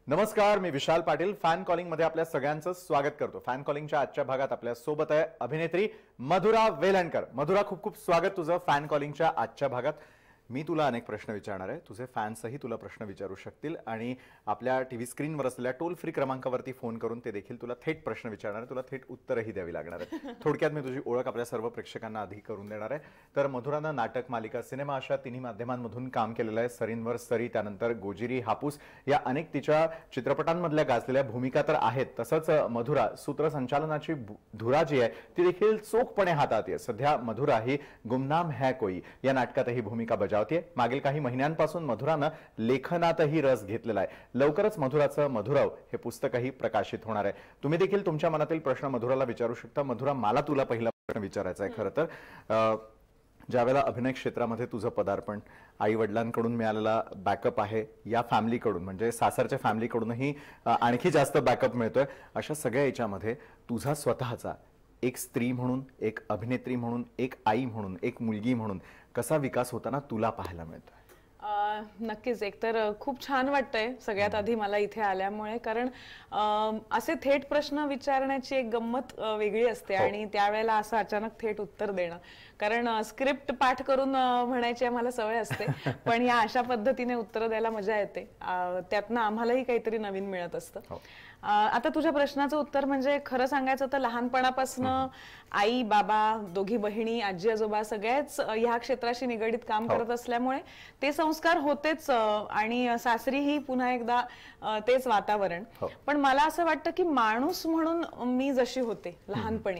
नमस्कार, मी Vishal Patil fan calling मध्ये आपल्या सगळ्यांचं स्वागत करतो। फॅन कॉलिंगच्या आजच्या भागात आपल्या सोबत आहे अभिनेत्री मधुरा वेलणकर। मधुरा, खूप खूप स्वागत तुझं फॅन कॉलिंगच्या आजच्या भागात। मी तुला अनेक प्रश्न विचारणार आहे, तुझे फॅन्सही तुला प्रश्न विचारू शकतील आणि आपल्या टीव्ही स्क्रीनवर असलेल्या टोल फ्री क्रमांकावरती फोन करून ते देखील तुला थेट प्रश्न विचारणार आहे, तुला थेट उत्तरही द्यावी लागणार आहे। थोडक्यात मी तुझी ओळख आपल्या सर्व प्रेक्षकांना आधी करून देणार आहे। तर मधुरानं नाटक, मालिका, सिनेमा अशा तिन्ही माध्यमांमधून काम केलेलं आहे। सरींवर सरी, त्यानंतर गोजिरी, हापूस या अनेक तिच्या चित्रपटांमधल्या गाजलेल्या भूमिका तर आहेत। तसंच मधुरा सूत्रसंचालनाची धुरा जी आहे ती देखील चोखपणे हाताळते। सध्या मधुरा ही गुमनाम है कोई या नाटकातही भूमिका मागील काही महिन्यांपासून मधुरानं लेखनातही रस घेतलेला आहे। लवकरच मधुराचं मधुराव हे पुस्तकही प्रकाशित होणार आहे। तुम्ही देखील तुमच्या मनातील प्रश्न मधुराला विचारू शकता। मधुरा, मला तुला पहिला प्रश्न विचारायचा आहे। खरं तर ज्यावेळेला अभिनय क्षेत्रामध्ये तुझं पदार्पण, आई वडिलांकडून मिळालेला बॅकअप आहे, या फॅमिलीकडून म्हणजे सासरच्या फॅमिलीकडूनही आणखी जास्त बॅकअप मिळतोय, अशा सगळ्या याच्यामध्ये तुझा स्वतःचा एक स्त्री म्हणून, एक अभिनेत्री म्हणून, एक आई म्हणून, एक मुलगी म्हणून कसा विकास होताना तुला पाहायला मिळतोय? नक्कीच, एकतर खूप छान वाटतंय सगळ्यात आधी मला इथे आल्यामुळे, कारण असे थेट प्रश्न विचारण्याची एक गंमत वेगळी असते आणि त्यावेळेला असं अचानक थेट उत्तर देणं, कारण स्क्रिप्ट पाठ करून म्हणायची आम्हाला सवय असते, पण या अशा पद्धतीने उत्तर द्यायला मजा येते, त्यातनं आम्हालाही काहीतरी नवीन मिळत असतं। आता तुझ्या प्रश्नाचं उत्तर म्हणजे खरं सांगायचं तर लहानपणापासून आई, बाबा, दोघी बहिणी, आजी आजोबा सगळ्याच ह्या क्षेत्राशी निगडीत काम करत असल्यामुळे ते संस्कार होतेच आणि सासरीही पुन्हा एकदा तेच वातावरण। पण मला असं वाटतं की माणूस म्हणून मी जशी होते लहानपणी,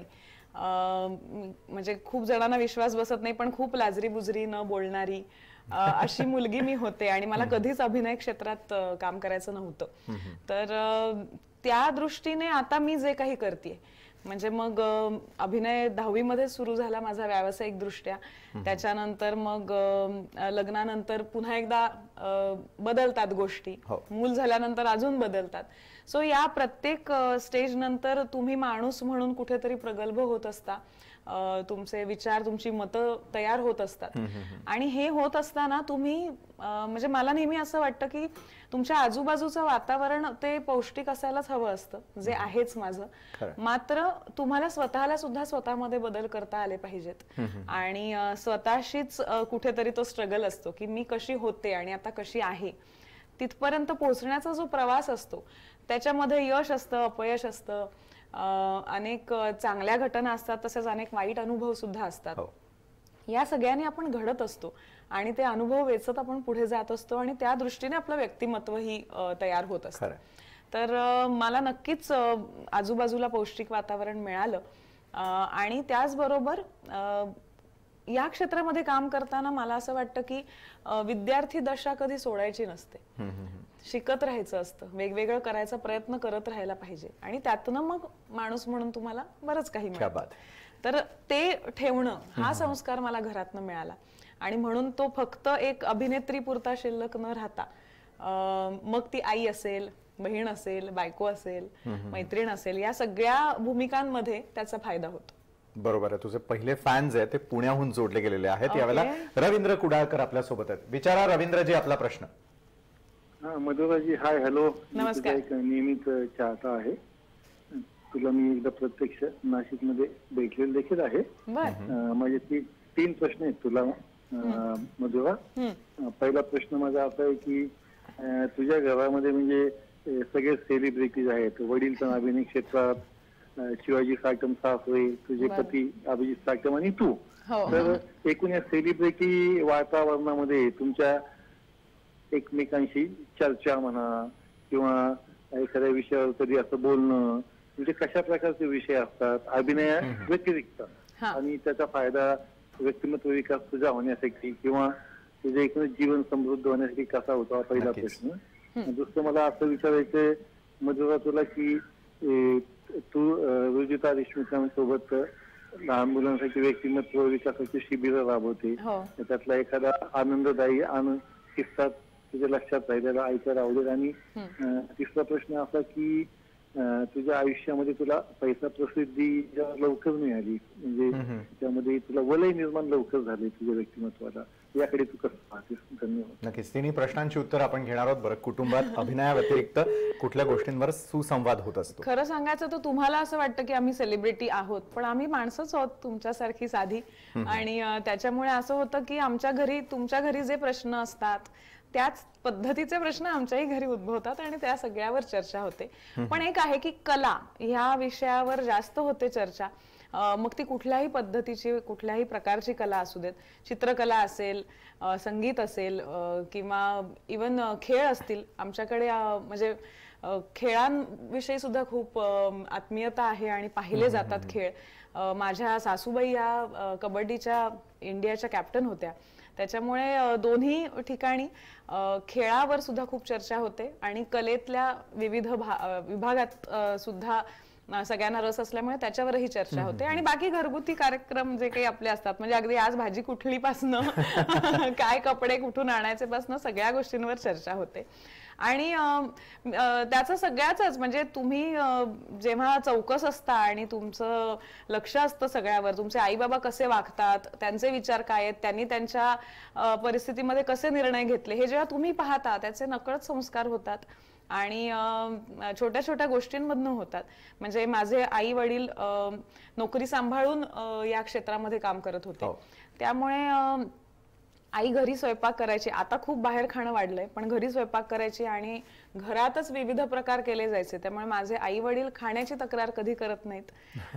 म्हणजे खूप जणांना विश्वास बसत नाही पण खूप लाजरी बुजरी न बोलणारी अशी मुलगी मी होते आणि मला कधीच अभिनय क्षेत्रात काम करायचं नव्हतं। तर त्या दृष्टीने आता मी जे काही करते, म्हणजे मग अभिनय 10वी मध्ये सुरू झाला माझा व्यावसायिक दृष्ट्या, त्याच्यानंतर मग लग्नानंतर पुन्हा एकदा बदलतात गोष्टी, मूल झाल्यानंतर अजून बदलतात। सो या प्रत्येक स्टेज नंतर तुम्ही माणूस म्हणून कुठेतरी प्रगल्भ होत असता, तुमचे विचार, तुमची मतं तयार होत असतात आणि हे होत असताना तुम्ही, म्हणजे मला नेहमी असं वाटतं की तुमच्या आजूबाजूचं वातावरण ते पौष्टिक असायलाच हवं असतं, जे आहेच माझं, मात्र तुम्हाला स्वतःला सुद्धा स्वतःमध्ये बदल करता आले पाहिजेत आणि स्वतःशीच कुठेतरी तो स्ट्रगल असतो की मी कशी होते आणि आता कशी आहे, तिथपर्यंत पोहोचण्याचा जो प्रवास असतो त्याच्यामध्ये यश असतं, अपयश असतं, अनेक चांगल्या घटना असतात, तसेच अनेक वाईट अनुभव सुद्धा असतात। या सगळ्यांनी आपण घडत असतो आणि ते अनुभव वेचत आपण पुढे जात असतो आणि त्या दृष्टीने आपलं व्यक्तिमत्वही तयार होत असतं। तर मला नक्कीच आजूबाजूला पौष्टिक वातावरण मिळालं आणि त्याचबरोबर या क्षेत्रामध्ये काम करताना मला असं वाटतं की विद्यार्थी दशा कधी सोडायची नसते, शिकत राहायचं असतं, वेगवेगळं करायचा प्रयत्न करत राहायला पाहिजे आणि त्यातनं मग माणूस म्हणून तुम्हाला बरंच काही मिळतं। तर ते ठेवणं हा संस्कार मला घरातनं मिळाला आणि म्हणून तो फक्त एक अभिनेत्री पुरता शिल्लक न राहता मग ती आई असेल, बहीण असेल, बायको असेल, मैत्रीण असेल, या सगळ्या भूमिकांमध्ये त्याचा फायदा होतो। बरोबर आहे। तुझे पहिले फॅन्स आहेत ते पुण्याहून जोडले गेलेले आहेत। यावेळेला रवींद्र कुडाळकर आपल्या सोबत आहेत। विचारा रवींद्रजी आपला प्रश्न। मधुराजी, हाय, हॅलो, नमस्कार। नियमित चाहता आहे, तुला मी एकदा प्रत्यक्ष नाशिक मध्ये भेटलेलं देखील आहे। माझे 3 प्रश्न आहेत तुला मधुरा। पहिला प्रश्न माझा असा आहे की तुझ्या घरामध्ये म्हणजे सगळे सेलिब्रिटीज आहेत, वडील पण अभिनय क्षेत्रात, शिवाजी साटम सासरे, तुझे पती अभिजित साटम आणि तू, तर एकूण या सेलिब्रिटी वातावरणामध्ये तुमच्या एकमेकांशी चर्चा म्हणा किंवा एखाद्या विषयावर कधी असं बोलणं, म्हणजे कशा प्रकारचे विषय असतात अभिनया व्यतिरिक्त आणि त्याचा फायदा व्यक्तिमत्व विकास तुझा होण्यासाठी किंवा तुझे एकूण जीवन समृद्ध होण्यासाठी कसा होता, पहिला प्रश्न। दुसरं मला असं विचारायचंय मधुरा तुला की तू रुजुता देशमुखांसोबत लहान मुलांसाठी व्यक्तिमत्व विकासाची शिबिरं राबवते, त्यातला एखादा आनंददायी किस्सा तुझ्या लक्षात राहिलेला ऐकायला आवडेल। आणि तिसरा प्रश्न असा की तुझ्या आयुष्यामध्ये तुला पैसा प्रसिद्धी लवकर मिळाली, म्हणजे त्यामध्ये तुला वलय निर्माण लवकर झाले तुझ्या व्यक्तिमत्वाला, याकडे तू कसं पाहतेस? धन्यवाद. नक्कीच तिन्ही प्रश्नांची उत्तर आपण घेणार आहोत. बरं, कुटुंबात अभिनयाव्यतिरिक्त कुठल्या गोष्टींवर सुसंवाद होत असतो? खरं सांगायचं तर तुम्हाला असं वाटतं की आम्ही सेलिब्रिटी आहोत, पण आम्ही माणसंच आहोत तुमच्यासारखी साधी. आणि त्याच्यामुळे असं होतं की आमच्या घरी तुमच्या घरी जे प्रश्न असतात त्याच पद्धतीचे प्रश्न आमच्याही घरी उद्भवतात आणि त्या सगळ्यावर चर्चा होते. पण एक आहे की कला ह्या विषयावर जास्त होते चर्चा. मग ती कुठल्याही पद्धतीची कुठल्याही प्रकारची कला असू देत, चित्रकला असेल, संगीत असेल, किंवा इवन खेळ असतील. आमच्याकडे म्हणजे खेळांविषयी सुद्धा खूप आत्मीयता आहे आणि पाहिले जातात खेळ. माझ्या सासूबाई या कबड्डीच्या इंडियाच्या कॅप्टन होत्या, त्याच्यामुळे दोन्ही ठिकाणी खेळावर सुद्धा खूप चर्चा होते आणि कलेतल्या विविध विभागात सुद्धा सगळ्यांना रस असल्यामुळे त्याच्यावरही चर्चा होते. आणि बाकी घरगुती कार्यक्रम जे काही आपले असतात, म्हणजे अगदी आज भाजी कुठली पासनं काय कपडे कुठून आणायचे पासनं सगळ्या गोष्टींवर चर्चा होते. आणि त्याचं सगळ्याच म्हणजे तुम्ही जेव्हा चौकस असता आणि तुमचं लक्ष असतं सगळ्यावर, तुमचे आई बाबा कसे वागतात, त्यांचे विचार काय आहेत, त्यांनी त्यांच्या परिस्थितीमध्ये कसे निर्णय घेतले, हे जेव्हा तुम्ही पाहता त्याचे नकळत संस्कार होतात आणि छोट्या छोट्या गोष्टींमधनं होतात. म्हणजे माझे आई वडील नोकरी सांभाळून या क्षेत्रामध्ये काम करत होते, त्यामुळे आई घरी स्वयंपाक करायची. आता खूप बाहेर खाणं वाढलंय, पण घरी स्वयंपाक करायची आणि घरातच विविध प्रकार केले जायचे. त्यामुळे माझे आई वडील खाण्याची तक्रार कधी करत नाहीत.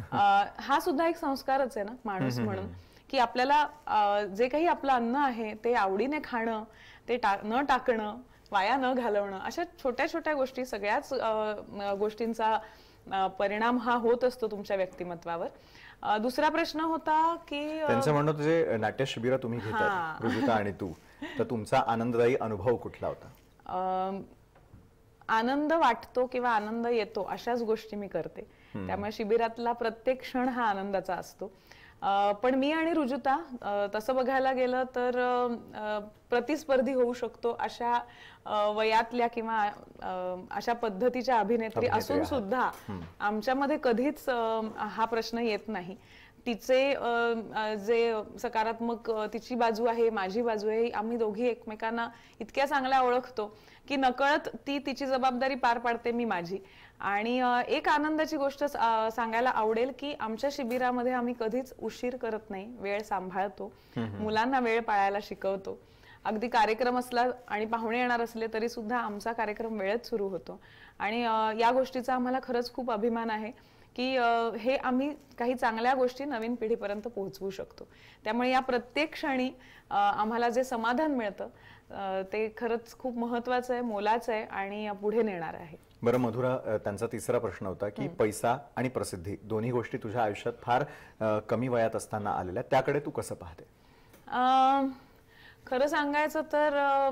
हा सुद्धा एक संस्कारच आहे ना माणूस म्हणून, की आपल्याला जे काही आपलं अन्न आहे ते आवडीने खाणं, ते न टाकणं, वाया न घालवणं, अशा छोट्या छोट्या गोष्टी, सगळ्याच गोष्टींचा परिणाम हा होत असतो तुमच्या व्यक्तिमत्वावर. दुसरा प्रश्न होता की त्यांचं म्हणणं होतं जे नाट्य शिबिर तुम्ही घेतात रुजुता आणि तू, तर तुमचा आनंददायी अनुभव कुठला होता? आनंद वाटतो किंवा आनंद येतो अशाच गोष्टी मी करते, त्यामुळे शिबिरातला प्रत्येक क्षण हा आनंदाचा असतो. पण मी आणि रुजुता तसं बघायला गेलं तर प्रतिस्पर्धी होऊ शकतो अशा वयातल्या किंवा अशा पद्धतीच्या अभिनेत्री असून सुद्धा आमच्यामध्ये कधीच हा प्रश्न येत नाही. तिचे जे सकारात्मक तिची बाजू आहे, माझी बाजू आहे, आम्ही दोघी एकमेकांना इतक्या चांगल्या ओळखतो की नकळत ती तिची जबाबदारी पार पाडते, मी माझी. आणि एक आनंदाची गोष्ट सांगायला आवडेल की आमच्या शिबिरामध्ये आम्ही कधीच उशीर करत नाही, वेळ सांभाळतो, मुलांना वेळ पाळायला शिकवतो. अगदी कार्यक्रम असला आणि पाहुणे येणार असले तरी सुद्धा आमचा कार्यक्रम वेळेत सुरू होतो. आणि या गोष्टीचा आम्हाला खरंच खूप अभिमान आहे की हे आम्ही काही चांगल्या गोष्टी नवीन पिढीपर्यंत पोहोचवू शकतो. त्यामुळे या प्रत्येक क्षणी आम्हाला जे समाधान मिळतं ते खरंच खूप महत्वाचं आहे, मोलाचं आहे आणि पुढे नेणार आहे. बरं मधुरा, त्यांचा तिसरा प्रश्न होता की पैसा आणि प्रसिद्धी दोन्ही गोष्टी तुझ्या आयुष्यात फार कमी वयात असताना आलेल्या, त्याकडे तू कसं पाहते? खरं सांगायचं तर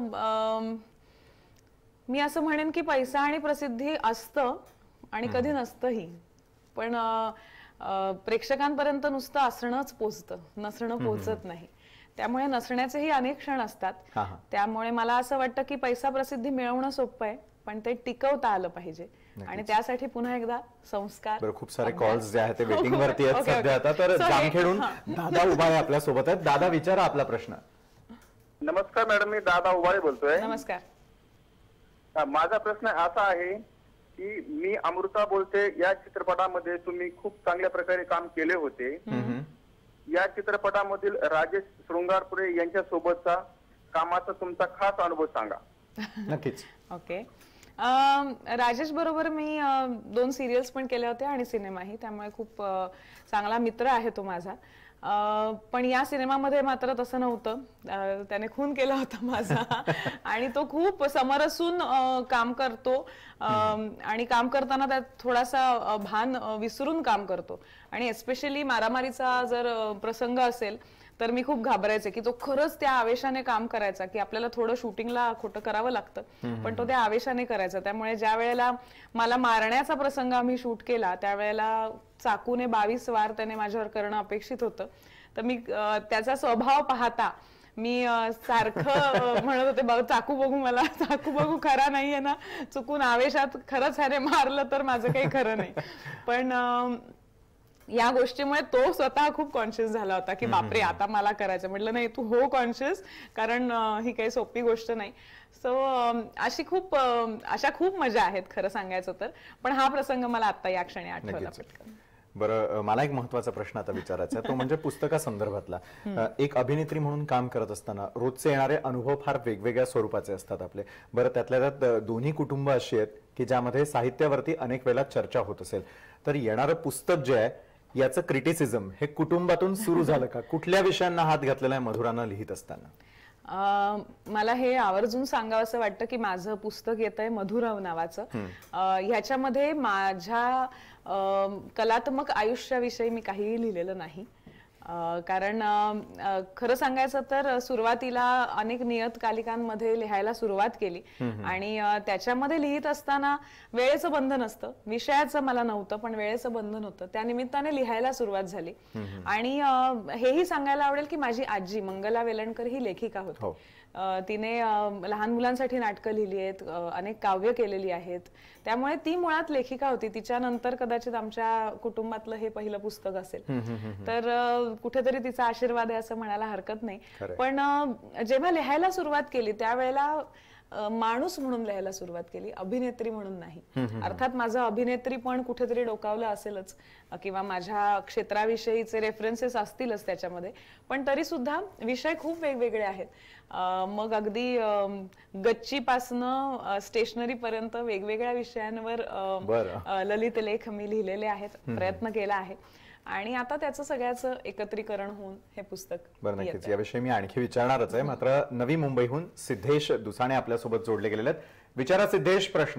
मी असं म्हणेन की पैसा आणि प्रसिद्धी असतं आणि कधी नसतंही, पण प्रेक्षकांपर्यंत नुसतं असणंच पोचतं, नसणं पोचत नाही. त्यामुळे नसण्याचेही अनेक क्षण असतात. त्यामुळे मला असं वाटतं की पैसा प्रसिद्धी मिळवणं सोपं आहे, पण ते टिकवता आलं पाहिजे आणि त्यासाठी पुन्हा एकदा संस्कार. बरं, खूप सारे कॉल्स जे आहेत ते वेटिंग वरती आहेत सध्या. आता तर जामखेडून दादा उबाळे आपल्या सोबत आहेत. दादा, विचारा आपला प्रश्न. नमस्कार मॅडम, मी दादा उबाळे बोलतोय. नमस्कार. माझा प्रश्न असा आहे की मी अमृता बोलते, या चित्रपटामध्ये तुम्ही खूप चांगल्या प्रकारे काम केले होते. या चित्रपटामधील राजेश शृंगारपुरे यांच्या सोबतचा कामाचा तुमचा खास अनुभव सांगा. नक्कीच. ओके. राजेश बरोबर मी 2 सिरियल्स पण केल्या होत्या आणि सिनेमाही, त्यामुळे खूप चांगला मित्र आहे तो माझा. पण या सिनेमामध्ये मात्र तसं नव्हतं, त्याने खून केला होता माझा आणि तो खूप समरसून काम करतो आणि काम करताना त्यात थोडासा भान विसरून काम करतो. आणि एस्पेशली मारामारीचा जर प्रसंग असेल तर मी खूप घाबरायचे की तो खरंच त्या आवेशाने काम करायचा, की आपल्याला थोडं शूटिंगला खोटं करावं लागतं पण तो त्या आवेशाने करायचा. त्यामुळे ज्या वेळेला मला मारण्याचा प्रसंग आम्ही शूट केला त्यावेळेला चाकूने 22 वार त्याने माझ्यावर करणं अपेक्षित होतं. तर मी त्याचा स्वभाव पाहता मी सारखं म्हणत होते, बघ चाकू बघू, मला चाकू बघू, खरा नाहीये ना, चुकून आवेशात खरंच ह्याने मारलं तर माझं काही खरं नाही. पण या गोष्टीमुळे तो स्वतः खूप कॉन्शियस झाला होता की बापरे आता मला करायचं. म्हटलं नाही तू हो कॉन्शियस, कारण ही काही सोपी गोष्ट नाही. सो अशा खूप मजा आहेत खरं सांगायचं तर, पण हा प्रसंग मला आता या क्षणी आठवला पटकन. बरं, मला एक महत्वाचा प्रश्न आता विचारायचा आहे, तो म्हणजे पुस्तकासंदर्भातला. एक अभिनेत्री म्हणून काम करत असताना रोजचे येणारे अनुभव फार वेगवेगळ्या स्वरूपाचे असतात आपले. बरं, त्यातल्या त्यात दोन्ही कुटुंब अशी आहेत की ज्यामध्ये साहित्यावरती अनेक वेळा चर्चा होत असेल, तर येणारं पुस्तक जे आहे याचं क्रिटिसिझम हे कुटुंबातून सुरू झालं का? कुठल्या विषयांना हात घातलेला आहे मधुरानं लिहित असताना? मला हे आवर्जून सांगावं असं वाटतं की माझं पुस्तक येत आहे मधुराव नावाचं. ह्याच्यामध्ये माझ्या कलात्मक आयुष्याविषयी मी काहीही लिहिलेलं नाही. कारण खरं सांगायचं तर सुरुवातीला अनेक नियतकालिकांमध्ये लिहायला सुरुवात केली आणि त्याच्यामध्ये लिहित असताना वेळेचं बंधन असतं, विषयाचं मला नव्हतं पण वेळेचं बंधन होतं, त्या निमित्ताने लिहायला सुरुवात झाली. आणि हेही सांगायला आवडेल की माझी आजी मंगला वेलणकर ही लेखिका होती. तिने लहान मुलांसाठी नाटकं लिहिली आहेत, अनेक काव्य केलेली आहेत, त्यामुळे ती मुळात लेखिका होती. तिच्यानंतर कदाचित आमच्या कुटुंबातलं हे पहिलं पुस्तक असेल, तर कुठेतरी तिचा आशीर्वाद आहे असं म्हणायला हरकत नाही. पण जेव्हा लिहायला सुरुवात केली त्यावेळेला माणूस म्हणून लिहायला सुरुवात केली, अभिनेत्री म्हणून नाही. अर्थात माझं अभिनेत्री पण कुठेतरी डोकावलं असेलच किंवा माझ्या क्षेत्राविषयीचे रेफरन्सेस असतीलच त्याच्यामध्ये, पण तरी सुद्धा विषय खूप वेगवेगळे आहेत. मग अगदी गच्चीपासनं स्टेशनरी पर्यंत वेगवेगळ्या विषयांवर ललित लेख मी लिहिलेले आहेत, प्रयत्न केला आहे आणि आता त्याचं सगळ्याचं एकत्रीकरण होऊन हे पुस्तक. बरं, नक्कीच याविषयी मी आणखी विचारणारच आहे. मात्र नवी मुंबईहून सिद्धेश दुसाणे आपल्यासोबत जोडले गेलेले आहेत. विचारा सिद्धेश, प्रश्न.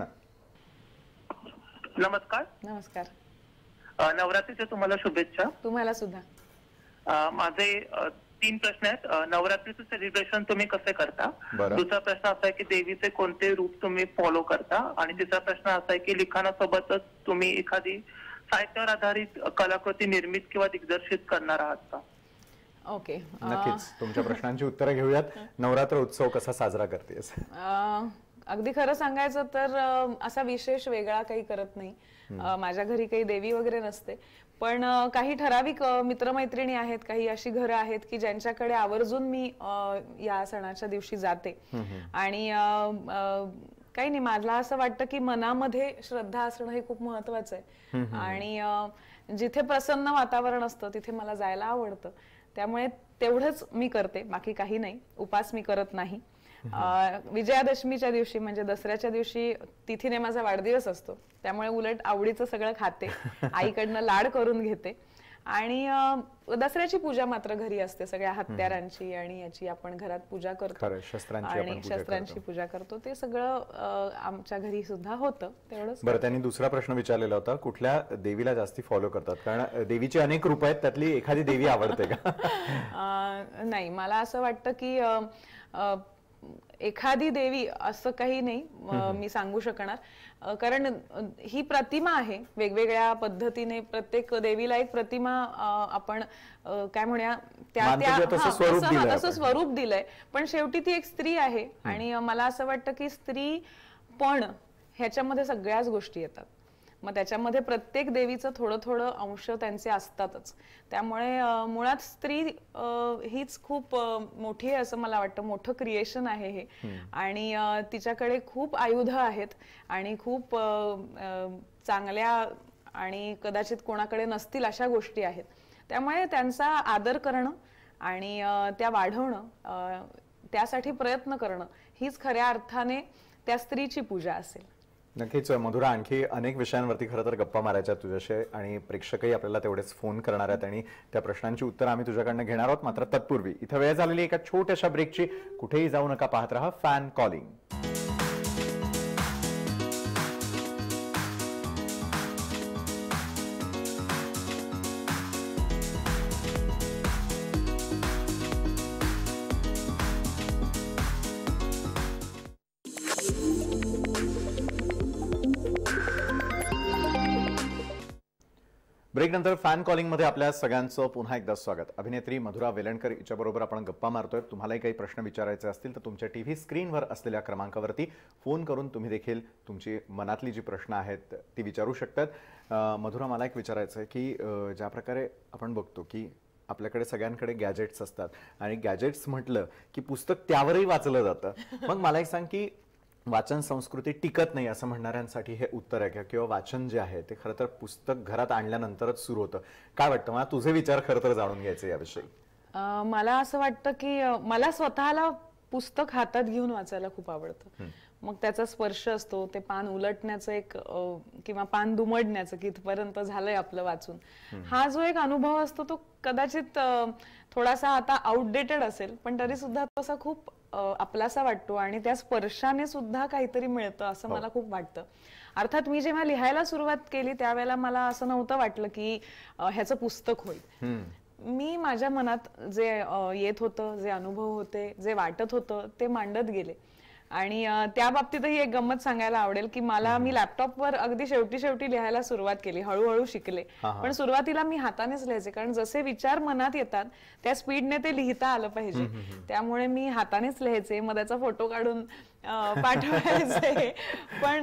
नमस्कार. नमस्कार. नवरात्रीच्या तुम्हाला शुभेच्छा. तुम्हाला सुद्धा. माझे 3 प्रश्न आहेत. नवरात्रीचं सेलिब्रेशन तुम्ही कसे करता? दुसरा प्रश्न असा आहे की देवीचे कोणते रूप तुम्ही फॉलो करता? आणि तिसरा प्रश्न असा आहे की लिखाणासोबतच तुम्ही एखादी साहित्यावर आधारित कलाकृती निर्मित किंवा दिग्दर्शित करणार आहात का? ओके, नक्कीच तुमच्या प्रश्नांची उत्तरं घेऊयात. नवरात्र उत्सव कसा साजरा करतेस? अगदी खरं सांगायचं तर असा विशेष वेगळा काही करत नाही. माझ्या घरी काही देवी वगैरे नसते, पण काही ठराविक मित्रमैत्रिणी आहेत, काही अशी घरं आहेत की ज्यांच्याकडे आवर्जून मी या सणाच्या दिवशी जाते. आणि काही नाही, मला असं वाटतं की मनामध्ये श्रद्धा असणं हे खूप महत्वाचं आहे आणि जिथे प्रसन्न वातावरण असतं तिथे मला जायला आवडतं. त्यामुळे तेवढंच मी करते, बाकी काही नाही. उपास मी करत नाही. विजयादशमीच्या दिवशी म्हणजे दसऱ्याच्या दिवशी तिथीने माझा वाढदिवस असतो, त्यामुळे उलट आवडीचं सगळं खाते, आईकडनं लाड करून घेते. आणि दसऱ्याची पूजा मात्र घरी असते, सगळ्या हत्यारांची आणि याची आपण घरात पूजा करतो आणि शस्त्रांची पूजा करतो. ते सगळं आमच्या घरी सुद्धा होतं. तेवढंच. बरं, त्यांनी दुसरा प्रश्न विचारलेला होता, कुठल्या देवीला जास्ती फॉलो करतात? कारण देवीची अनेक रूप आहेत, त्यातली एखादी देवी आवडते का? नाही, मला असं वाटतं की एखादी देवी असं काही नाही मी सांगू शकणार, कारण ही प्रतिमा आहे वेगवेगळ्या पद्धतीने. प्रत्येक देवीला एक प्रतिमा आपण काय म्हणूया तसं स्वरूप दिलंय, पण शेवटी ती एक स्त्री आहे. आणि मला असं वाटतं की स्त्री पण ह्याच्यामध्ये सगळ्याच गोष्टी येतात. मग त्याच्यामध्ये प्रत्येक देवीचं थोडं थोडं अंश त्यांचे असतातच. त्यामुळे मुळात स्त्री हीच खूप मोठी आहे असं मला वाटतं. मोठं क्रिएशन आहे हे आणि तिच्याकडे खूप आयुध आहेत आणि खूप चांगल्या आणि कदाचित कोणाकडे नसतील अशा गोष्टी आहेत. त्यामुळे त्यांचा आदर करणं आणि त्या वाढवणं, त्यासाठी प्रयत्न करणं हीच खऱ्या अर्थाने त्या स्त्रीची पूजा असेल. नक्कीच मधुरा, आणखी अनेक विषयांवरती खरं तर गप्पा मारायच्या तुझ्याशी आणि प्रेक्षकही आपल्याला तेवढेच फोन करणार आहेत आणि त्या प्रश्नांची उत्तर आम्ही तुझ्याकडनं घेणार आहोत. मात्र तत्पूर्वी इथं वेळ झालेली एका छोट्याशा ब्रेकची. कुठेही जाऊ नका, पाहत रहा फॅन कॉलिंग. ब्रेक नंतर फॅन कॉलिंग मध्ये आपल्या सगळ्यांचं पुन्हा एकदा स्वागत. अभिनेत्री मधुरा वेलणकर हिच्याबरोबर आपण गप्पा मारतोय. तुम्हालाही काही प्रश्न विचारायचे असतील तर तुमच्या टीव्ही स्क्रीनवर असलेल्या क्रमांकावरती फोन करून तुम्ही देखील तुमची मनातली जी प्रश्न आहेत ती विचारू शकतात. मधुरा, मला एक विचारायचं आहे की ज्या प्रकारे आपण बघतो की आपल्याकडे सगळ्यांकडे गॅजेट्स असतात आणि गॅजेट्स म्हटलं की पुस्तक त्यावरही वाचलं जातं. मग मला एक सांग की वाचन संस्कृती टिकत नाही असं म्हणणाऱ्यांसाठी हे उत्तर आहे किंवा वाचन जे आहे ते खरं तर पुस्तक घरात आणल्यानंतरच सुरू होतं. काय वाटतं? मला तुझे विचार खरं तर जाणून घ्यायचे याविषयी. मला असं वाटतं की मला स्वतःला पुस्तक हातात घेऊन वाचायला खूप आवडतं. मग त्याचा स्पर्श असतो, ते पान उलटण्याचं एक किंवा पान दुमडण्याचं की इथपर्यंत झालंय आपलं वाचून, हा जो एक अनुभव असतो तो कदाचित थोडासा आता आउटडेटेड असेल पण तरी सुद्धा तो असा खूप आपलासा वाटतो आणि त्या स्पर्शाने सुद्धा काहीतरी मिळतं असं मला खूप वाटतं. अर्थात मी जेव्हा लिहायला सुरुवात केली त्यावेळेला मला असं नव्हतं वाटलं की ह्याचं पुस्तक होईल. मी माझ्या मनात जे येत होतं, जे अनुभव होते, जे वाटत होतं ते मांडत गेले. आणि त्या बाबतीतही एक गंमत सांगायला आवडेल की मी लॅपटॉपवर अगदी शेवटी लिहायला सुरुवात केली, हळूहळू शिकले. पण सुरुवातीला मी हातानेच लिहायचे कारण जसे विचार मनात येतात त्या स्पीडने ते लिहिता आलं पाहिजे. त्यामुळे मी हातानेच लिहायचे, मग त्याचा फोटो काढून पाठवायचे. पण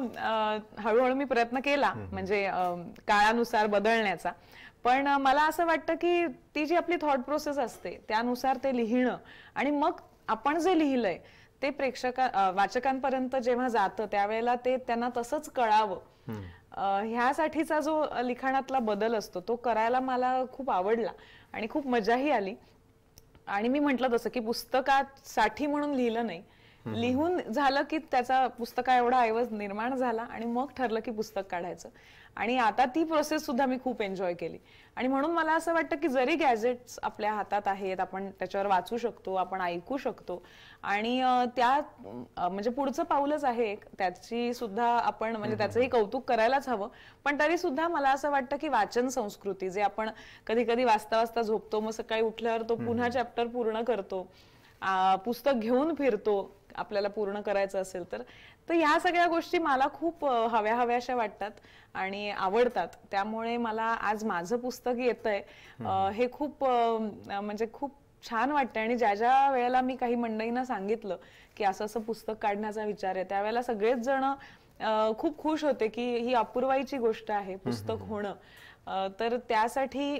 हळूहळू मी प्रयत्न केला म्हणजे काळानुसार बदलण्याचा. पण मला असं वाटतं की ती जी आपली थॉट प्रोसेस असते त्यानुसार ते लिहिणं आणि मग आपण जे लिहिलंय ते वाचकांपर्यंत जेव्हा जातं त्यावेळेला ते त्यांना तसंच कळावं, ह्यासाठीचा जो लिखाणातला बदल असतो तो करायला मला खूप आवडला आणि खूप मजाही आली. आणि मी म्हटलं तसं की पुस्तकासाठी म्हणून लिहिलं नाही, लिहून झालं की त्याचा पुस्तका एवढा ऐवज निर्माण झाला आणि मग ठरलं की पुस्तक काढायचं. आणि आता ती प्रोसेस सुद्धा मी खूप एन्जॉय केली. आणि म्हणून मला असं वाटतं की जरी गॅजेट्स आपल्या हातात आहेत, आपण त्याच्यावर वाचू शकतो, आपण ऐकू शकतो आणि त्या म्हणजे पुढचं पाऊलच आहे एक, त्याची सुद्धा आपण म्हणजे त्याचंही कौतुक करायलाच हवं. पण तरी सुद्धा मला असं वाटतं की वाचन संस्कृती जे आपण कधी कधी वाचता वाचता झोपतो, मग सकाळी उठल्यावर तो पुन्हा चॅप्टर पूर्ण करतो, पुस्तक घेऊन फिरतो आपल्याला पूर्ण करायचं असेल तर ह्या सगळ्या गोष्टी मला खूप हव्याशा वाटतात आणि आवडतात. त्यामुळे मला आज माझं पुस्तक येतंय हे खूप म्हणजे खूप छान वाटतं. आणि ज्या वेळेला मी काही मंडळींना सांगितलं की असं पुस्तक काढण्याचा विचार आहे त्यावेळेला सगळेच जण खूप खुश होते की ही अपूर्वाईची गोष्ट आहे पुस्तक होणं. तर त्यासाठी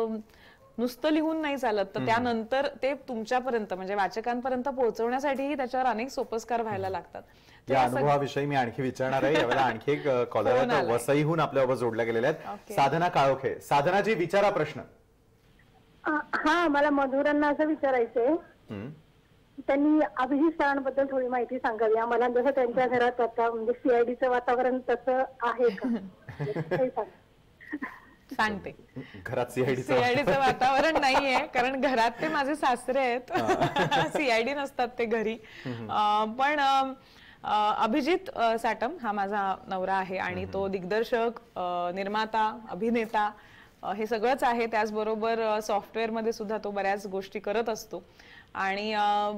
नुसतं लिहून नाही चालत, तर त्यानंतर ते तुमच्यापर्यंत म्हणजे वाचकांपर्यंत पोहोचवण्यासाठीही त्याच्यावर अनेक सोपस्कार व्हायला लागतात. या अनुभवाविषयी मी आणखी विचारणार आहे. यावेळेला आणखी एक कॉलर आहे, वसईहून आपल्याबरोबर जोडल्या गेलेल्या आहेत. साधना काळोखे. साधनाजी, विचारा प्रश्न. हा, मला मधुरांना असं विचारायचंय, त्यांनी अभिजित सरांबद्दल थोडी माहिती सांगावी आम्हाला. जसं त्यांच्या घरात आता म्हणजे सीआयडीचं वातावरण तसं आहे का? सांगते. घरात सीआयडीचं वातावरण नाहीये कारण घरात ते माझे सासरे आहेत, सीआयडी नसतात ते घरी. पण अभिजित साटम हा माझा नवरा आहे आणि तो दिग्दर्शक, निर्माता, अभिनेता हे सगळंच आहे. त्याचबरोबर सॉफ्टवेअर मध्ये सुद्धा तो बऱ्याच गोष्टी करत असतो आणि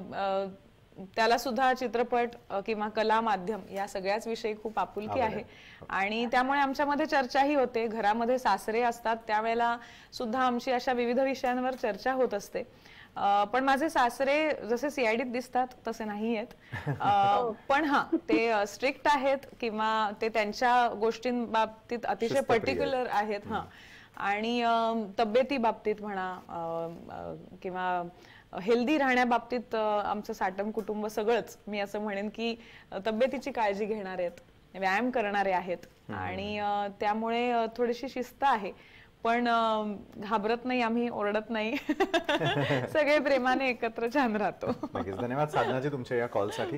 त्याला सुद्धा चित्रपट किंवा कला माध्यम या सगळ्याच विषयी खूप आपुलकी आहे. आणि त्यामुळे आमच्यामध्ये चर्चाही होते. घरामध्ये सासरे असतात त्यावेळेला सुद्धा आमची अशा विविध विषयांवर चर्चा होत असते. पण माझे सासरे जसे सीआयडीत दिसतात तसे नाही आहेत. पण हा, ते स्ट्रिक्ट आहेत किंवा ते त्यांच्या गोष्टींबाबतीत अतिशय पर्टिक्युलर आहेत. हा, आणि तब्येती बाबतीत म्हणा किंवा हेल्दी राहण्याबाबतीत आमचं साटम कुटुंब सगळंच मी असं म्हणेन की तब्येतीची काळजी घेणारे आहेत, व्यायाम करणारे आहेत आणि त्यामुळे थोडीशी शिस्त आहे. पण घाबरत नाही आम्ही, ओरडत नाही, सगळे प्रेमाने एकत्र छान राहतो. धन्यवाद साधनाजी तुमच्या या कॉलसाठी.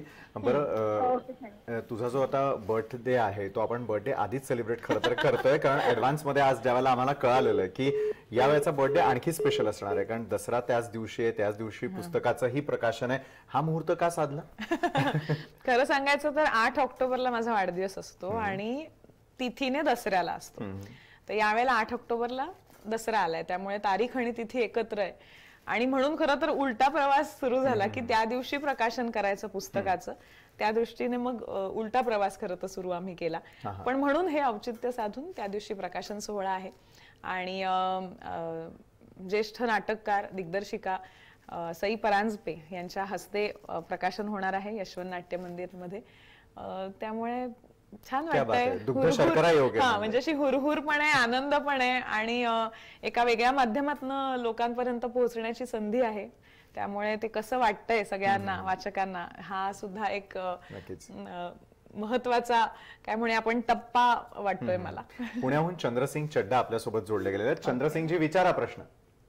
बरं, तुझा जो आता बर्थडे आहे तो आपण बर्थडे आधीच सेलिब्रेट खरं तर करतोय कारण ऍडव्हान्स मध्ये आज ज्यावेळेला आम्हाला कळालेलं आहे की या वेळेचा बर्थडे आणखी स्पेशल असणार आहे कारण दसरा त्याच दिवशी आहे, त्याच दिवशी पुस्तकाचंही प्रकाशन आहे. हा मुहूर्त का साधला? खरं सांगायचं तर 8 ऑक्टोबरला माझा वाढदिवस असतो आणि तिथीने दसऱ्याला असतो. तर यावेळेला 8 ऑक्टोबरला दसरा आलाय त्यामुळे तारीख आणि तिथी एकत्र आहे आणि म्हणून खरं तर उलटा प्रवास सुरू झाला की त्या दिवशी प्रकाशन करायचं पुस्तकाचं त्या दृष्टीने मग उलटा प्रवास खरं तर सुरू आम्ही केला. पण म्हणून हे औचित्य साधून त्या दिवशी प्रकाशन सोहळा आहे आणि ज्येष्ठ नाटककार दिग्दर्शिका सई परांजपे यांच्या हस्ते प्रकाशन होणार आहे यशवंत नाट्य मंदिर मध्ये. त्यामुळे छान वाटतंय. म्हणजे अशी हुरहुर पण आहे, आनंद पण आहे आणि एका वेगळ्या माध्यमातून लोकांपर्यंत पोहोचण्याची संधी आहे. त्यामुळे ते कसं वाटतंय सगळ्यांना वाचकांना हा सुद्धा एक महत्वाचा काय म्हणे आपण टप्पा वाटतोय मला. पुण्याहून चंद्रसिंग चड्डा आपल्यासोबत जोडले गेलेले आहेत. चंद्रसिंगजी विचारा प्रश्न.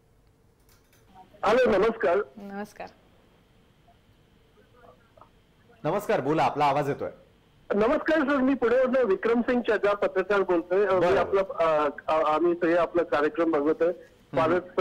हॅलो, नमस्कार. नमस्कार. नमस्कार, बोला, आपला आवाज येतोय. नमस्कार सर, मी पुण्यावरून विक्रमसिंग चड्डा पत्रकार बोलतोय. आम्ही सगळे आपला कार्यक्रम बघतोय. फारच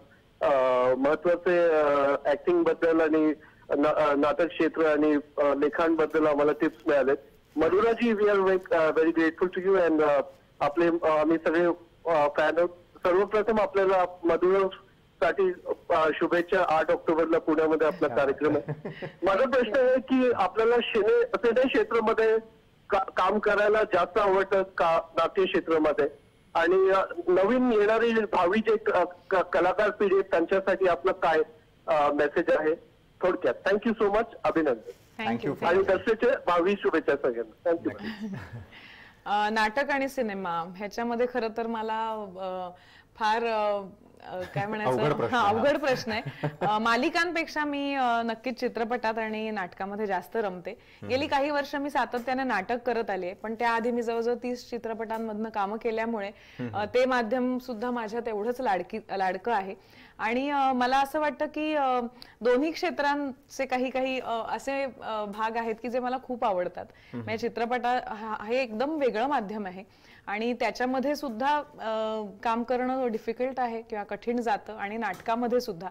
महत्वाचे ऍक्टिंग बद्दल आणि नाटक क्षेत्र आणि लेखांबद्दल आम्हाला टिप्स मिळाले. Madhura ji, we are very grateful to you and आपले आम्ही सगळे फॅन आहोत. सर्वप्रथम आपल्याला मधुरा साठी शुभेच्छा. 8 ऑक्टोबरला पुण्यामध्ये आपला कार्यक्रम आहे. माझा प्रश्न आहे की आपल्याला सिने क्षेत्रामध्ये काम करायला जास्त आवडतं का नाट्य क्षेत्रामध्ये, आणि नवीन येणारी भावी जे कलाकार पिढी आहेत त्यांच्यासाठी आपलं काय मेसेज आहे थोडक्यात? Thank you so much. अभिनंदन. थँक्यू. आणि दसऱ्याच्या भावी शुभेच्छा सगळ्यांना. थँक्यू. नाटक आणि सिनेमा ह्याच्यामध्ये खरं तर मला फार काय म्हणायचं अवघड प्रश्न आहे. मालिकांपेक्षा मी नक्कीच चित्रपटात आणि नाटकामध्ये जास्त रमते. गेली काही वर्ष मी सातत्याने नाटक करत आले, पण त्याआधी मी जवळजवळ 30 चित्रपटांमधनं कामं केल्यामुळे ते माध्यम सुद्धा माझ्यात एवढंच लाडकं आहे. आणि मला असं वाटतं की दोन्ही क्षेत्रांचे काही काही असे भाग आहेत की जे मला खूप आवडतात. म्हणजे चित्रपटा हे एकदम वेगळं माध्यम आहे आणि त्याच्यामध्ये सुद्धा काम करणं डिफिकल्ट आहे किंवा कठीण जातं. आणि नाटकामध्ये सुद्धा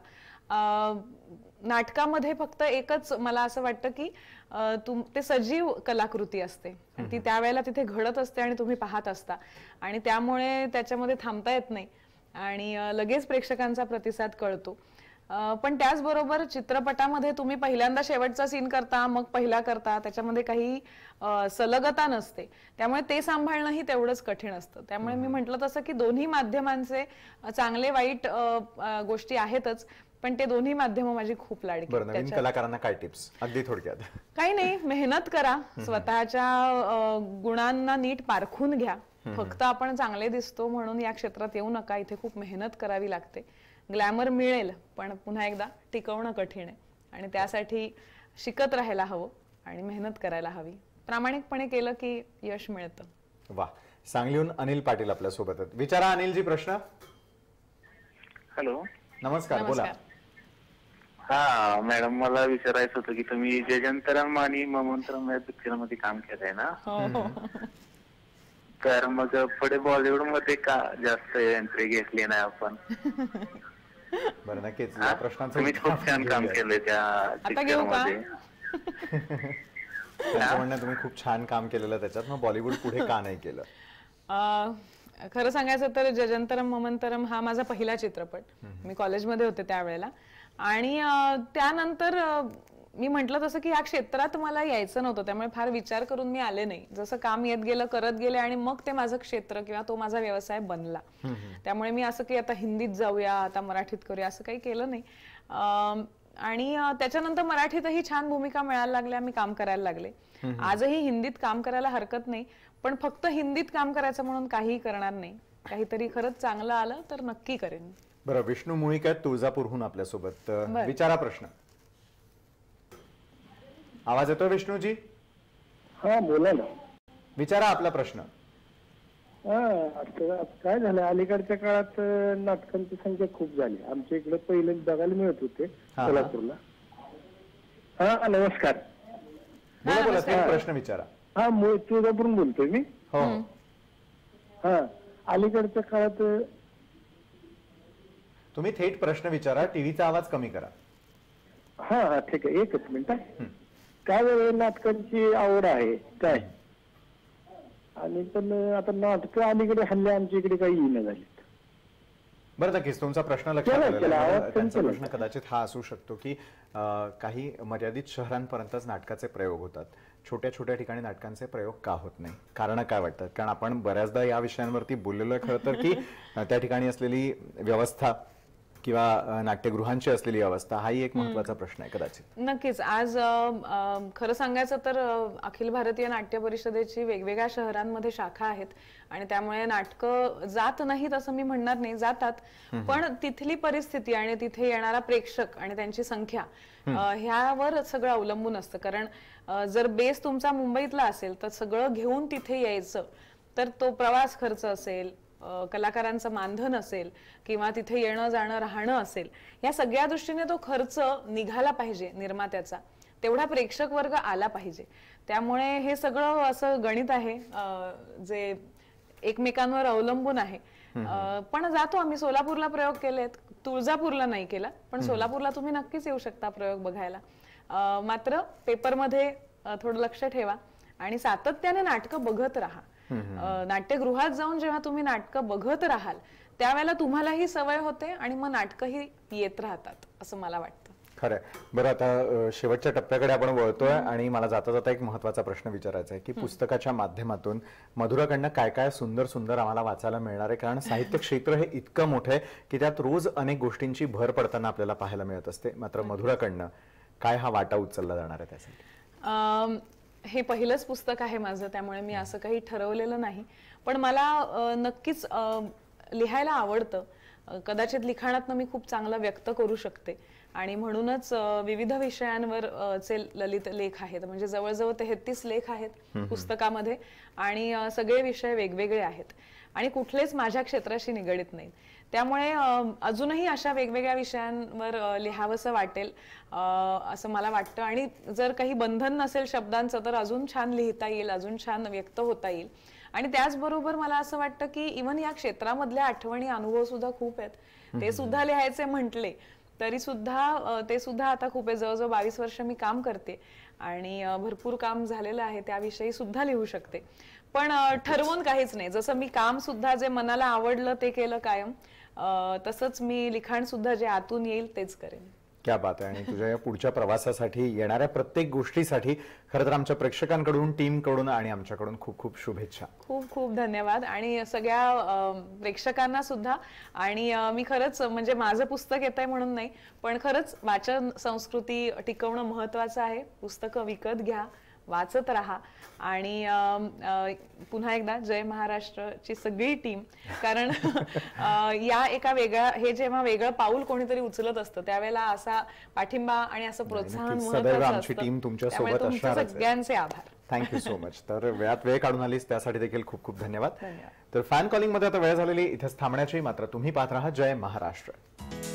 नाटकामध्ये फक्त एकच मला असं वाटतं की ते सजीव कलाकृती असते, ती त्यावेळेला तिथे घडत असते आणि तुम्ही पाहत असता आणि त्यामुळे त्याच्यामध्ये थांबता येत नाही आणि लगेच प्रेक्षकांचा प्रतिसाद कळतो. पण त्याचबरोबर चित्रपटामध्ये तुम्ही पहिल्यांदा शेवटचा सीन करता, मग पहिला करता, त्याच्यामध्ये काही सलगता नसते, त्यामुळे ते सांभाळणंही तेवढंच कठीण असतं. त्यामुळे मी म्हटलं तसं की दोन्ही माध्यमांचे चांगले वाईट गोष्टी आहेतच, पण ते दोन्ही माध्यम माझी खूप लाडकी. नवीन कलाकारांना काय टिप्स अगदी थोडक्यात? काही नाही, मेहनत करा, स्वतःच्या गुणांना नीट पारखून घ्या. फक्त आपण चांगले दिसतो म्हणून या क्षेत्रात येऊ नका, इथे खूप मेहनत करावी लागते. ग्लॅमर मिळेल पण पुन्हा एकदा टिकवणं कठीण आहे आणि त्यासाठी शिकत राहायला हवं आणि मेहनत करायला हवी. प्रामाणिकपणे केलं की यश मिळतं. वा. सांगलीहून अनिल पाटील आपल्या सोबत आहेत. विचारा अनिलजी प्रश्न. हॅलो, नमस्कार, बोला. हा मॅडम, मला विचारायचं होतं की तुम्ही जयंतरम आणि ममंतरम या पिक्चरमध्ये काम केलंय ना, तर मग पुढे बॉलिवूड मध्ये का जास्त एंट्री घेतली नाही आपण? बरं, नक्कीच या प्रश्नाचं तुम्ही खूप छान काम केलंय त्या पिक्चरमध्ये. तुम्ही खूप छान काम केलेलं त्याच्यात, मग बॉलिवूड पुढे का नाही केलं? खरं सांगायचं तर जयंतरम ममंतरम हा माझा पहिला चित्रपट. मी कॉलेजमध्ये होते त्यावेळेला आणि त्यानंतर मी म्हटलं तसं की या क्षेत्रात मला यायचं नव्हतं, त्यामुळे फार विचार करून मी आले नाही. जसं काम येत गेलं, करत गेले आणि मग ते माझं क्षेत्र किंवा तो माझा व्यवसाय बनला. त्यामुळे मी असं की आता हिंदीत जाऊया, आता मराठीत करूया असं काही केलं नाही. आणि त्याच्यानंतर मराठीतही छान भूमिका मिळायला लागल्या, मी काम करायला लागले. आजही हिंदीत काम करायला हरकत नाही, पण फक्त हिंदीत काम करायचं म्हणून काहीही करणार नाही. काहीतरी खरंच चांगलं आलं तर नक्की करेन. बरं, विष्णू मुळीकर तुळजापूरहून आपल्यासोबत. विचारा प्रश्न. आवाज येतोय विष्णूजी? हा, बोला ना. विचारा आपला प्रश्न. काय झालं, अलीकडच्या काळात नाटकांची संख्या खूप झाली. आमच्या इकडे पहिले बघायला मिळत होते सोलापूरला. हा, नमस्कार. बोला बोला, प्रश्न विचारा. हा, तुळजापूरून बोलतोय मी. हो. हा, अलीकडच्या काळात तुम्ही थेट प्रश्न विचारा, टीव्हीचा आवाज कमी करा. हा हा, ठीक आहे, एकच मिनिट. काय वेळ नाटकांची आवड आहे काय, आणि पण आता नाटकं अलीकडे हल्ले आमच्या इकडे काही येणं झालीत. बरं, नक्कीच तुमचा प्रश्न लक्षात आलेला आहे. त्यांचा प्रश्न कदाचित हा असू शकतो की काही मर्यादित शहरांपर्यंतच नाटकाचे प्रयोग होतात, छोट्या छोट्या ठिकाणी नाटकांचे प्रयोग का होत नाही, कारण काय वाटतात? कारण आपण बऱ्याचदा या विषयांवरती बोललेलो आहे खरं तर की त्या ठिकाणी असलेली व्यवस्था किंवा नाट्यगृहांची असलेली अवस्था हाही एक महत्त्वाचा प्रश्न आहे कदाचित. नक्कीच. आज खरं सांगायचं तर अखिल भारतीय नाट्य परिषदेची वेगवेगळ्या शहरांमध्ये शाखा आहेत आणि त्यामुळे नाटकं जात नाहीत असं मी म्हणणार नाही, जातात, पण तिथली परिस्थिती आणि तिथे येणारा प्रेक्षक आणि त्यांची संख्या ह्यावर सगळं अवलंबून असतं. कारण जर बेस तुमचा मुंबईतला असेल तर सगळं घेऊन तिथे यायचं तर तो प्रवास खर्च असेल, कलाकारांचं मानधन असेल किंवा तिथे येणं जाणं राहणं असेल, या सगळ्या दृष्टीने तो खर्च निघाला पाहिजे निर्मात्याचा, तेवढा प्रेक्षक वर्ग आला पाहिजे. त्यामुळे हे सगळं असं गणित आहे जे एकमेकांवर अवलंबून आहे. पण जातो आम्ही. सोलापूरला प्रयोग केलेत, तुळजापूरला नाही केला, पण सोलापूरला तुम्ही नक्कीच येऊ शकता प्रयोग बघायला. मात्र पेपरमध्ये थोडं लक्ष ठेवा आणि सातत्याने नाटकं बघत राहा. नाट्यगृहात जाऊन जेव्हा तुम्ही नाटकं बघत राहाल त्यावेळेला तुम्हालाही सवय होते आणि मग नाटकही येत राहतात असं मला वाटतं. खरंय. बरं, आता शेवटच्या टप्प्याकडे आपण वळतोय आणि मला जाता जाता एक महत्त्वाचा प्रश्न विचारायचा आहे की पुस्तकाच्या माध्यमातून मधुराकडनं काय काय सुंदर सुंदर आम्हाला वाचायला मिळणार आहे? कारण साहित्य क्षेत्र हे इतकं मोठं आहे की त्यात रोज अनेक गोष्टींची भर पडताना आपल्याला पाहायला मिळत असते. मात्र मधुराकडनं काय हा वाटा उचलला जाणार आहे त्यासाठी? हे पहिलंच पुस्तक आहे माझं, त्यामुळे मी असं काही ठरवलेलं नाही, पण मला नक्कीच लिहायला आवडतं. कदाचित लिखाणातनं मी खूप चांगलं व्यक्त करू शकते आणि म्हणूनच विविध विषयांवर चे ललित लेख आहेत. म्हणजे जवळजवळ 33 लेख आहेत पुस्तकामध्ये आणि सगळे विषय वेगवेगळे आहेत आणि कुठलेच माझ्या क्षेत्राशी निगडीत नाहीत. त्यामुळे अजूनही अशा वेगवेगळ्या विषयांवर लिहावंसं वाटेल असं मला वाटतं. आणि जर काही बंधन नसेल शब्दांचं तर अजून छान लिहिता येईल, अजून छान व्यक्त होता येईल. आणि त्याचबरोबर मला असं वाटतं की इव्हन या क्षेत्रामधल्या आठवणी, अनुभव सुद्धा खूप आहेत, ते सुद्धा लिहायचे म्हटले तरी सुद्धा ते सुद्धा आता खूप आहे. जवळजवळ 22 वर्ष मी काम करते आणि भरपूर काम झालेलं आहे, त्याविषयी सुद्धा लिहू शकते. पण ठरवून काहीच नाही. जसं मी काम सुद्धा जे मनाला आवडलं ते केलं कायम, तसंच मी लिखाण सुद्धा जे आतून येईल तेच करेन. क्या बात आहे. आणि तुझ्या या पुढच्या प्रवासासाठी, येणाऱ्या प्रत्येक गोष्टीसाठी खरं तर आमच्या प्रेक्षकांकडून, टीमकडून आणि आमच्याकडून खूप खूप शुभेच्छा. खूप खूप धन्यवाद आणि सगळ्या प्रेक्षकांना सुद्धा. आणि मी खरंच म्हणजे माझं पुस्तक येतंय म्हणून नाही, पण खरंच वाचन संस्कृती टिकवणं महत्वाचं आहे. पुस्तकं विकत घ्या, वाचत राहा आणि पुन्हा एकदा जय महाराष्ट्रची सगळी टीम. कारण या एका वेगळ्या, हे जेव्हा वेगळं पाऊल कोणीतरी उचलत असतं त्यावेळेला असा पाठिंबा आणि असं प्रोत्साहन महत्त्वाचं असतं. तुमच्या सगळ्यांचे आभार. Thank you so much. तर वेळात वेळ काढून आलीस त्यासाठी देखील खूप खूप धन्यवाद. तर फॅन कॉलिंग मध्ये आता वेळ झालेली इथेच थांबण्याची. मात्र तुम्ही पाहत राहा जय महाराष्ट्र.